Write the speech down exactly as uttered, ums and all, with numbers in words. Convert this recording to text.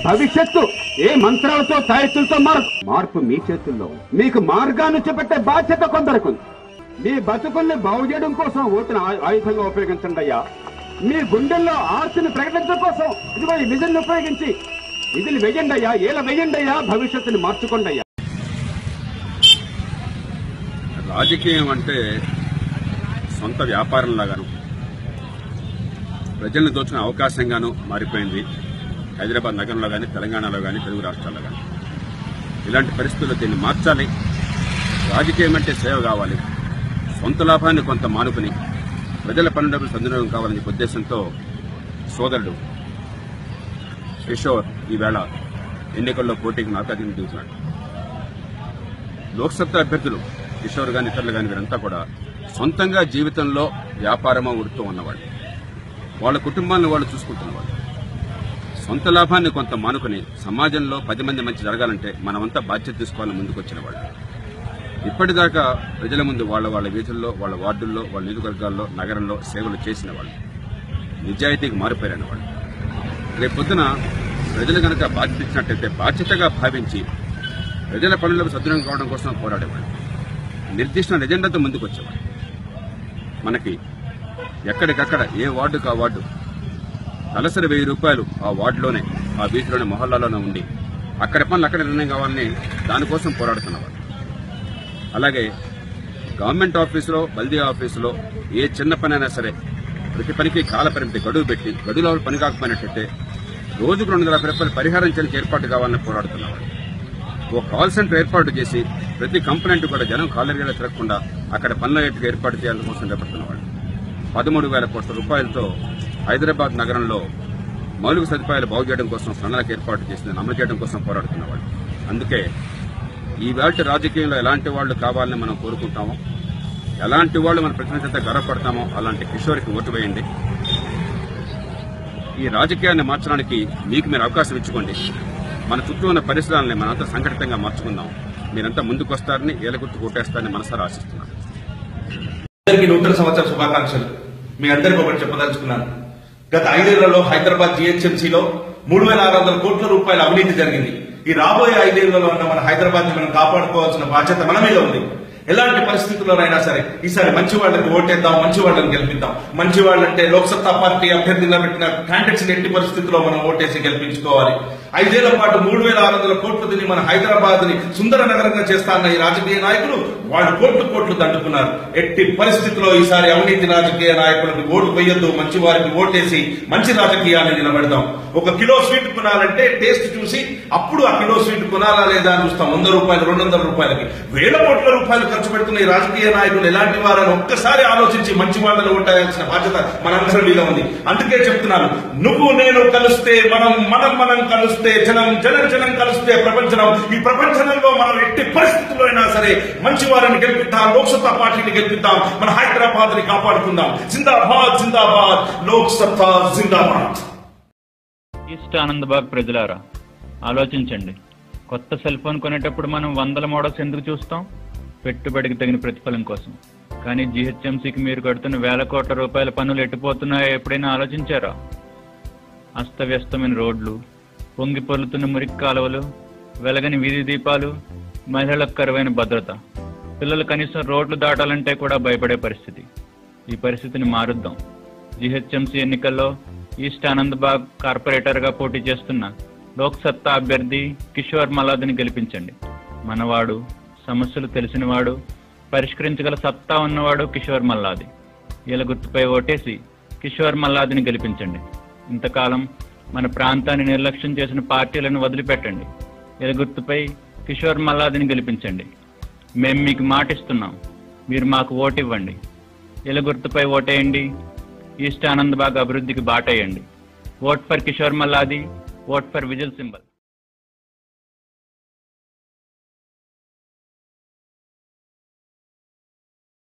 భవిష్యత్తు ఏ మంత్రాలతో తాయెత్తులతో మార్పు మార్పు మీ చేతుల్లో. మీకు మార్గాన్ని చూపెట్టే బాధ్యత కొందరికి. మీ బతుకుల్ని బాగు చేయడం కోసం ఓటును ఆయుధంగా ఉపయోగించండి అయ్యా. మీ గుండెల్లో ఆశని ప్రకటించడం కోసం ఇదిగో ఈ విజన్ ఉపయోగించి విధులు వెయ్యండి అయ్యా, ఏల వెయ్యండి అయ్యా, భవిష్యత్తుని మార్చుకోండి అయ్యా. రాజకీయం అంటే సొంత వ్యాపారంలాగాను, ప్రజలను దోచుకునే అవకాశంగాను మారిపోయింది హైదరాబాద్ నగరంలో కానీ, తెలంగాణలో కానీ, తెలుగు రాష్ట్రాల్లో కానీ. ఇలాంటి పరిస్థితుల్లో దీన్ని మార్చాలి. రాజకీయం అంటే సేవ కావాలి. సొంత లాభాన్ని కొంత మానుకుని ప్రజల పన్నుడబ్బులు సద్వినియోగం కావాలనే ఉద్దేశంతో సోదరుడు కిషోర్ ఈవేళ ఎన్నికల్లో పోటీకి నాకాదీని దిగుతున్నాడు. లోక్సత్తా అభ్యర్థులు కిషోర్ గాని, ఇతరులు గాని వీరంతా కూడా సొంతంగా జీవితంలో వ్యాపారమో వృత్తో ఉన్నవాళ్ళు. వాళ్ళ కుటుంబాలను వాళ్ళు చూసుకుంటున్నవాళ్ళు. సొంత లాభాన్ని కొంత మానుకుని సమాజంలో పది మంది మంచి జరగాలంటే మనమంతా బాధ్యత తీసుకోవాలని ముందుకొచ్చిన వాళ్ళు. ఇప్పటిదాకా ప్రజల ముందు వాళ్ళ వాళ్ళ వీధుల్లో, వాళ్ళ వార్డుల్లో, వాళ్ళ నియోజకవర్గాల్లో, నగరంలో సేవలు చేసిన వాళ్ళు, నిజాయితీకి మారిపోయిన వాళ్ళు. రేపు పొద్దున ప్రజలు కనుక బాధ్యత ఇచ్చినట్టయితే బాధ్యతగా భావించి ప్రజల పనులకు సద్వినియోగం కావడం కోసం పోరాడేవాళ్ళు. నిర్దిష్ట ఎజెండాతో ముందుకు వచ్చేవాళ్ళు. మనకి ఎక్కడికక్కడ ఏ వార్డుకు ఆ వార్డు తలసరి వెయ్యి రూపాయలు ఆ వార్డులోనే, ఆ వీధిలోనే, మొహల్లాలోనే ఉండి అక్కడి పనులు అక్కడ నిర్ణయం కావాలని దానికోసం పోరాడుతున్నవాళ్ళు. అలాగే గవర్నమెంట్ ఆఫీసులో, బల్దియా ఆఫీసులో ఏ చిన్న పనైనా సరే ప్రతి పనికి కాల పరిమితి గడువు పెట్టి గడువులో పని కాకపోయినట్టయితే రోజుకు రెండు వందల యాభై రూపాయలు పరిహారం చేయడానికి ఏర్పాటు కావాలని పోరాడుతున్నవాళ్ళు. ఓ కాల్ సెంటర్ ఏర్పాటు చేసి ప్రతి కంప్లైంట్ కూడా జనం కాలరీగా తిరగకుండా అక్కడ పనుల ఏర్పాటు చేయాలని కోసం చేపడుతున్నవాళ్ళు. పదమూడు వేల కోట్ల రూపాయలతో హైదరాబాద్ నగరంలో మౌలిక సదుపాయాలు బాగు చేయడం కోసం ప్రణాళిక ఏర్పాటు చేసి అమలు చేయడం కోసం పోరాడుతున్నవాళ్ళు. అందుకే ఈ వేళ రాజకీయంలో ఎలాంటి వాళ్ళు కావాలని మనం కోరుకుంటామో, ఎలాంటి వాళ్ళు మన ప్రతినిధిత గర్వపడతామో అలాంటి కిషోర్కి ఓటు వేయండి. ఈ రాజకీయాన్ని మార్చడానికి మీకు మీరు అవకాశం ఇచ్చుకోండి. మన చుట్టూ ఉన్న పరిసరాలని మనంతా సంఘటితంగా మార్చుకుందాం. మీరంతా ముందుకొస్తారని, ఏలగుర్తు కొట్టేస్తారని మనసారా ఆశిస్తున్నాను. అందరికీ నూతన సంవత్సర శుభాకాంక్షలు. మీ అందరికీ ఒకటి చెప్పదలుచుకున్నాను. గత ఐదేళ్లలో హైదరాబాద్ జీహెచ్ఎంసీలో మూడు వేల ఆరు వందల కోట్ల రూపాయల అవినీతి జరిగింది. ఈ రాబోయే ఐదేళ్లలో ఉన్న మన హైదరాబాద్ ని మనం కాపాడుకోవాల్సిన బాధ్యత మన మీద ఉంది. ఎలాంటి పరిస్థితుల్లోనైనా సరే ఈసారి మంచి వాళ్ళకి ఓటేద్దాం, మంచి వాళ్ళని గెలిపిద్దాం. మంచి వాళ్ళంటే లోక్సత్తా పార్టీ అభ్యర్థిగా పెట్టిన క్యాండిడేట్స్ ఎట్టి పరిస్థితుల్లో మనం ఓటేసి గెలిపించుకోవాలి. ఐదేళ్ల పాటు మూడు వేల ఆరు వందల కోట్లు తిని మన హైదరాబాద్ ని సుందర నగరంగా చేస్తాన్న ఈ రాజకీయ నాయకులు వాళ్ళు కోట్లు కోట్లు దండుకున్నారు. ఎట్టి పరిస్థితుల్లో ఈసారి అవినీతి రాజకీయ నాయకులకు ఓటు వేయొద్దు, మంచి వారికి ఓటేసి మంచి రాజకీయాన్ని నిలబెడదాం. ఒక కిలో స్వీట్ కొనాలంటే టేస్ట్ చూసి అప్పుడు ఆ కిలో స్వీట్ కొనాలా లేదా అని చూస్తాం. వంద రూపాయలు, రెండు వందల రూపాయలకి వేల కోట్ల రూపాయలు ఖర్చు పెడుతున్న ఈ రాజకీయ నాయకులు ఎలాంటి వారని ఒక్కసారి ఆలోచించి మంచి వాళ్ళని ఓటాల్సిన బాధ్యత మనందరి మీద ఉంది. అందుకే చెప్తున్నాను, నువ్వు నేను కలిస్తే మనం, మనం మనం కలిస్తే జనం, జనం జనం కలిస్తే ప్రపంచం. ఈ ప్రపంచంలో మనం ఎట్టి పరిస్థితుల్లో అయినా సరే మంచి వారిని గెలిపిద్దాం, లోక్సత్తా పార్టీని గెలిపిద్దాం, మన హైదరాబాద్ ని కాపాడుకుందాం. జిందాబాద్, జిందాబాద్, లోక్సత్తా జిందాబాద్. ఈస్ట్ ఆనందబాగ్ ప్రజలారా, ఆలోచించండి. కొత్త సెల్ ఫోన్ కొనేటప్పుడు మనం వందల మోడల్స్ ఎందుకు చూస్తాం? పెట్టుబడికి తగిన ప్రతిఫలం కోసం. కానీ జీహెచ్ఎంసీకి మీరు కడుతున్న వేల కోట్ల రూపాయల పన్నులు ఎట్టిపోతున్నాయో ఎప్పుడైనా ఆలోచించారా? అస్తవ్యస్తమైన రోడ్లు, పొంగి పొర్లుతున్న మురికి కాలువలు, వెలగని వీధి దీపాలు, మహిళలకు కరువైన భద్రత, పిల్లలు కనీసం రోడ్లు దాటాలంటే కూడా భయపడే పరిస్థితి. ఈ పరిస్థితిని మారుద్దాం. జీహెచ్ఎంసీ ఎన్నికల్లో ఈస్ట్ ఆనందబాగ్ కార్పొరేటర్గా పోటీ చేస్తున్న లోక్సత్తా అభ్యర్థి కిషోర్ మల్లాదిని గెలిపించండి. మనవాడు, సమస్యలు తెలిసినవాడు, పరిష్కరించగల సత్తా ఉన్నవాడు కిషోర్ మల్లాది. ఈల గుర్తుపై ఓటేసి కిషోర్ మల్లాదిని గెలిపించండి. ఇంతకాలం మన ప్రాంతాన్ని నిర్లక్ష్యం చేసిన పార్టీలను వదిలిపెట్టండి. ఈల గుర్తుపై కిషోర్ మల్లాదిని గెలిపించండి. మేము మీకు మాటిస్తున్నాం, మీరు మాకు ఓటు ఇవ్వండి. ఈల గుర్తుపై ఓటేయండి. ఈస్ట్ ఆనందబాగ్ అభివృద్ధికి బాటేయండి. Vote for Kishore Malladi, vote for whistle symbol.